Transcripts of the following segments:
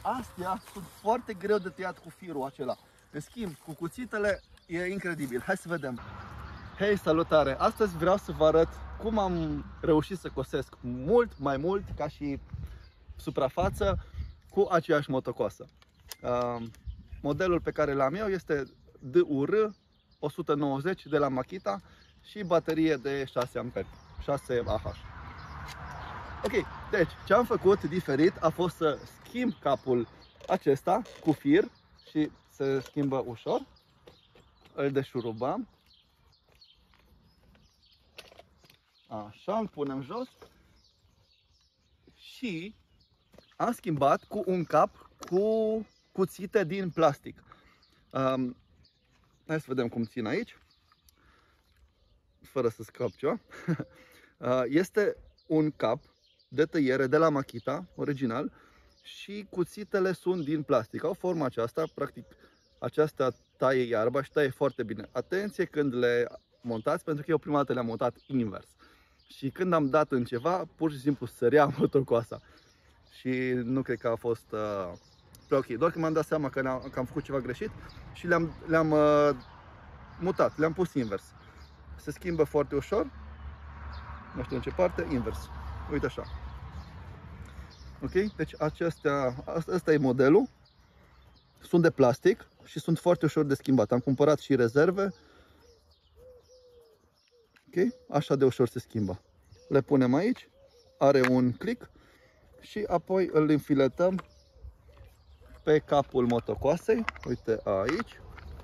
astea sunt foarte greu de tăiat cu firul acela. În schimb, cu cuțitele e incredibil. Hai să vedem. Hei, salutare! Astăzi vreau să vă arăt cum am reușit să cosesc mult mai mult ca și suprafață cu aceeași motocoasă. Modelul pe care l-am eu este DUR 190 de la Makita și baterie de 6 Ah. Ok, deci ce am făcut diferit a fost să schimb capul acesta cu fir și se schimbă ușor. Îl deșurubăm. Așa, îl punem jos. Și am schimbat cu un cap cu cuțite din plastic. Hai să vedem cum țin aici, fără să scap ceva. Este un cap de tăiere de la Makita, original, și cuțitele sunt din plastic. Au forma aceasta, practic aceasta taie iarba și taie foarte bine. Atenție când le montați, pentru că eu prima dată le-am montat invers. Și când am dat în ceva, pur și simplu sărea motocoasa. Și nu cred că a fost prea ok. Doar că m-am dat seama că am făcut ceva greșit și le-am mutat, le-am pus invers. Se schimbă foarte ușor. Nu știu în ce parte, invers. Uite așa. Ok? Deci ăsta e modelul. Sunt de plastic și sunt foarte ușor de schimbat. Am cumpărat și rezerve. Ok? Așa de ușor se schimbă. Le punem aici. Are un click. Și apoi îl înfiletăm pe capul motocoasei. Uite aici.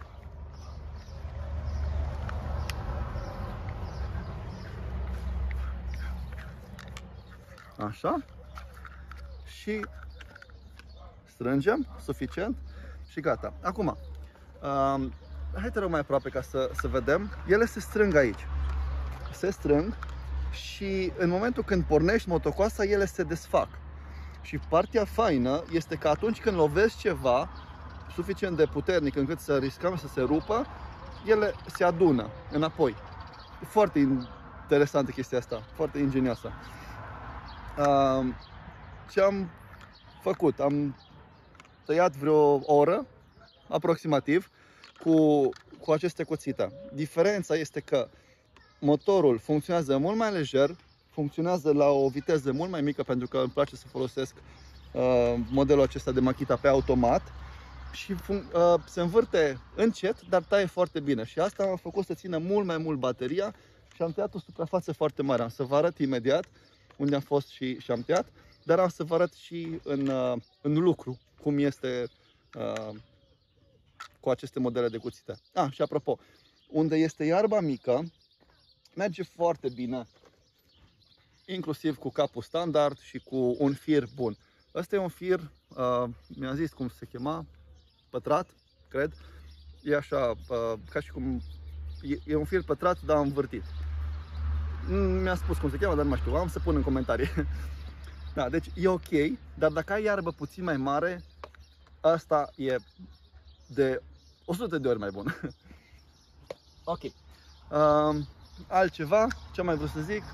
Așa. Și strângem suficient și gata. Acum, hai te rog mai aproape ca să vedem. Ele se strâng aici. Se strâng și în momentul când pornești motocoasa, ele se desfac. Și partea faină este că atunci când lovezi ceva suficient de puternic încât să riscăm să se rupă, ele se adună înapoi. E foarte interesantă chestia asta, foarte ingenioasă. Ce am făcut? Am tăiat vreo oră, aproximativ, cu aceste cuțite. Diferența este că motorul funcționează mult mai lejer, funcționează la o viteză mult mai mică, pentru că îmi place să folosesc modelul acesta de Makita pe automat și se învârte încet, dar taie foarte bine. Și asta m-a făcut să țină mult mai mult bateria și am tăiat o suprafață foarte mare. Am să vă arăt imediat unde am fost și am tăiat, dar am să vă arăt și în lucru cum este cu aceste modele de cuțite. Și apropo, unde este iarba mică, merge foarte bine, inclusiv cu capul standard și cu un fir bun. Ăsta e un fir, mi-am zis cum se chema, pătrat, cred. E așa, ca și cum, e un fir pătrat, dar învârtit. Mi-a spus cum se cheamă, dar nu mai știu, am să pun în comentarii. Da, deci e ok, dar dacă ai iarbă puțin mai mare, asta e de 100 de ori mai bun. Ok. Altceva, ce am mai vrut să zic?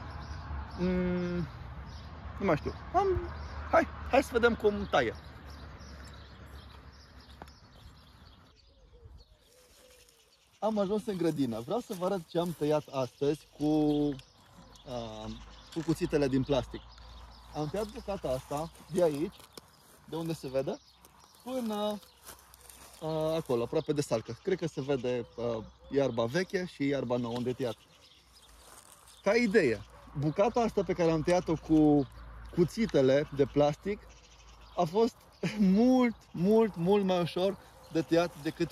Nu mai știu. Hai să vedem cum taie. Am ajuns în grădină. Vreau să vă arăt ce am tăiat astăzi cu cuțitele din plastic. Am tăiat bucata asta de aici, de unde se vede, până acolo, aproape de salcă. Cred că se vede iarba veche și iarba nouă unde e tăiat. Ca idee, bucata asta pe care am tăiat-o cu cuțitele de plastic a fost mult mai ușor de tăiat decât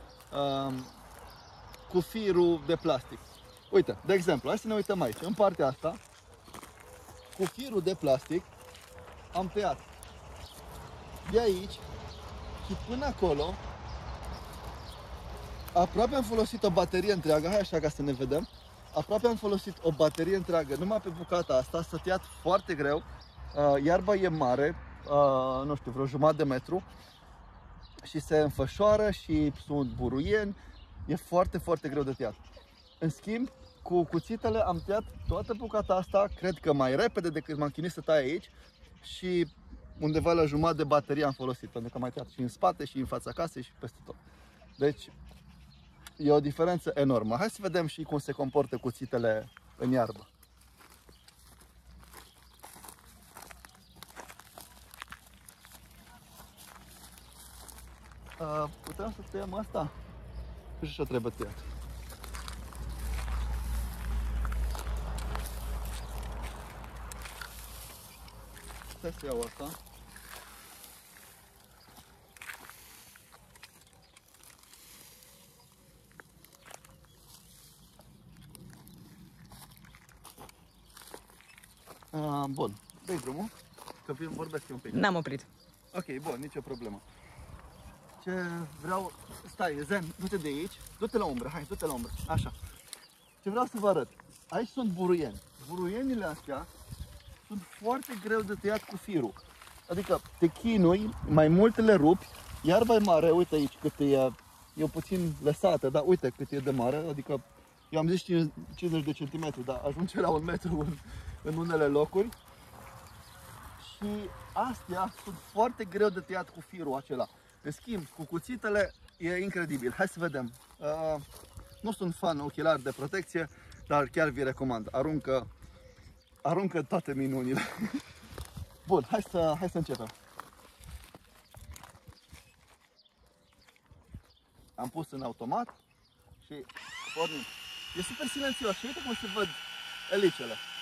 cu firul de plastic. Uite, de exemplu, hai să ne uităm aici, în partea asta, cu firul de plastic am tăiat de aici și până acolo. Aproape am folosit o baterie întreagă, hai așa ca să ne vedem. Aproape am folosit o baterie întreagă numai pe bucata asta, s-a tăiat foarte greu. Iarba e mare, nu știu, vreo jumătate de metru și se înfășoară și sunt buruieni. E foarte greu de tăiat. În schimb, cu cuțitele am tăiat toată bucata asta, cred că mai repede decât m-am chinuit să tai aici și undeva la jumătate de baterie am folosit, pentru că am mai tăiat și în spate, și în fața casei, și peste tot. Deci, e o diferență enormă. Hai să vedem și cum se comportă cuțitele în iarbă. Putem să tăiem asta? Nu știu ce trebuie tăiat. Stai să iau asta. Bun, dă-i drumul, că vorbesc eu un pic. N-am oprit. Ok, bun, nicio problemă. Ce vreau... Stai, Zen, du-te de aici, du-te la umbră, hai, du-te la umbră, așa. Ce vreau să vă arăt, aici sunt buruieni. Buruienile astea sunt foarte greu de tăiat cu firul. Adică te chinui, mai mult le rupi, iarba e mare, uite aici cât e puțin lăsată, dar uite cât e de mare, adică eu am zis 50 de centimetri, dar ajunge la 1 metru în unele locuri. Și astea sunt foarte greu de tăiat cu firul acela. În schimb, cu cuțitele e incredibil. Hai să vedem. Nu sunt fan ochelari de protecție, dar chiar vi recomand. Aruncă toate minunile. Bun, hai să începem. Am pus în automat și pornim. E super silențios și uite cum se văd elicele.